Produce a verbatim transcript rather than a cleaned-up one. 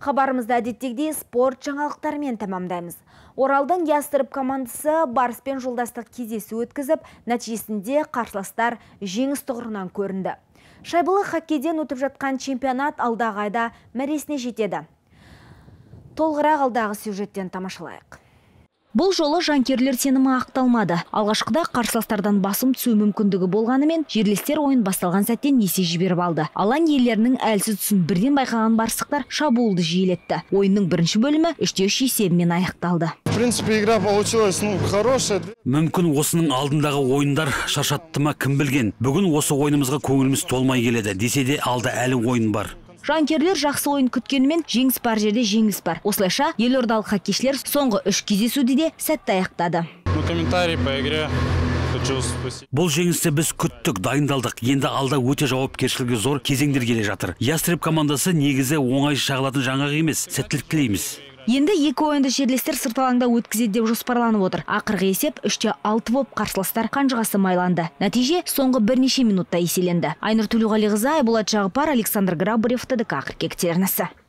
Хабарымызда әдеттегідей спорт жаңалықтарымен тамамдаймыз. Оралдың Ястреб командасы Барыспен жолдастық кездесу өткізіп, нәтижесінде қарсыластар жеңіс тұғырынан көрінді. Шайбалы хоккейден өтіп жатқан чемпионат алдағы айда мәресіне жетеді. Толығырақ алдағы сюжеттен тамашалайық. Бұл жолы жанкерлер сенімі ақталмады. Алғашқыда қарсыластардан басым түсу мүмкіндігі болғанымен, жерлестер ойын басталған сәттен есе жіберіп алды. Алаң иелерінің әлсіз тұсын бірден байқаған барыстықтар шабуылды жиілетті. Ойынның бірінші бөлімі үште үш есебімен аяқталды. В принципе, игра получилась, ну, хорошая. Мүмкін осының алдындағы ойындар шаршатты ма кім білген. Бүгін осы ойынымызға көңіліміз толмай келеді. Десе де алда әлі ойын бар. Жанкерлер жақсы ойын күткенімен жеңіс бар жерде жеңіс бар. Осылайша елордалық хоккейшілер соңғы үш кездесуде де сәтті аяқтады. Бұл жеңісті біз күттік, дайындалдық. Енді алда өте жауапкершілігі зор кезеңдер келе жатыр. Ястреб командасы негізі оңай шағылатын жаңағы емес, сәттілік тілейміз. Енді екі ойынды жерлестер сырт алаңда өткізеді деп жоспарланып отыр. Ақырғы есеп үште алты болып қарсыластар қанжығасы майланды. Нәтиже соңғы бірнеше минутта еселенді. Айнұр Төлеуғалиқызы, Айболат Жағыпар, Александр Грабарев, Т Д К қырық екі телеарнасы.